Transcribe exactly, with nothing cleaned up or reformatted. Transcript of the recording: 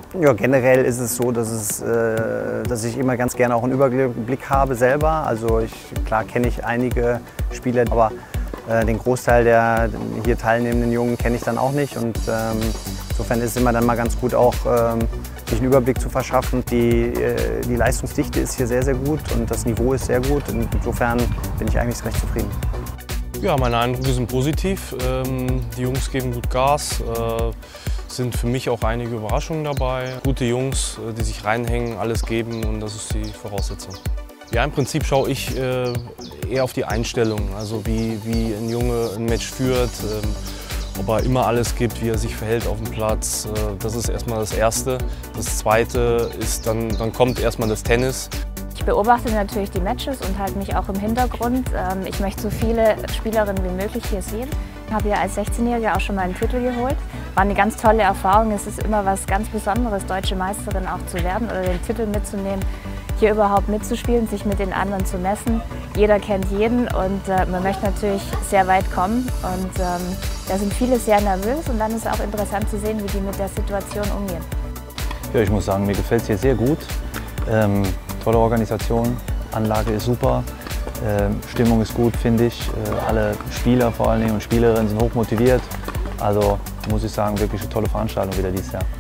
Ja, generell ist es so, dass, es, äh, dass ich immer ganz gerne auch einen Überblick habe selber. Also ich, klar kenne ich einige Spieler, aber äh, den Großteil der hier teilnehmenden Jungen kenne ich dann auch nicht. Und ähm, insofern ist es immer dann mal ganz gut, auch ähm, sich einen Überblick zu verschaffen. Die, äh, die Leistungsdichte ist hier sehr, sehr gut und das Niveau ist sehr gut. Und insofern bin ich eigentlich recht zufrieden. Ja, meine Eindrücke sind positiv. Ähm, die Jungs geben gut Gas. Äh, sind für mich auch einige Überraschungen dabei. Gute Jungs, die sich reinhängen, alles geben und das ist die Voraussetzung. Ja, im Prinzip schaue ich äh, eher auf die Einstellung, also wie, wie ein Junge ein Match führt, ähm, ob er immer alles gibt, wie er sich verhält auf dem Platz. Äh, das ist erstmal das Erste. Das Zweite ist, dann, dann kommt erstmal das Tennis. Ich beobachte natürlich die Matches und halte mich auch im Hintergrund. Ich möchte so viele Spielerinnen wie möglich hier sehen. Ich habe hier als sechzehnjährige auch schon mal einen Titel geholt. War eine ganz tolle Erfahrung. Es ist immer was ganz Besonderes, deutsche Meisterin auch zu werden oder den Titel mitzunehmen. Hier überhaupt mitzuspielen, sich mit den anderen zu messen. Jeder kennt jeden und äh, man möchte natürlich sehr weit kommen. Und ähm, da sind viele sehr nervös und dann ist es auch interessant zu sehen, wie die mit der Situation umgehen. Ja, ich muss sagen, mir gefällt es hier sehr gut. Ähm, tolle Organisation, Anlage ist super, äh, Stimmung ist gut, finde ich. Äh, alle Spieler vor allen Dingen und Spielerinnen sind hoch motiviert. Also muss ich sagen, wirklich eine tolle Veranstaltung wieder dieses Jahr.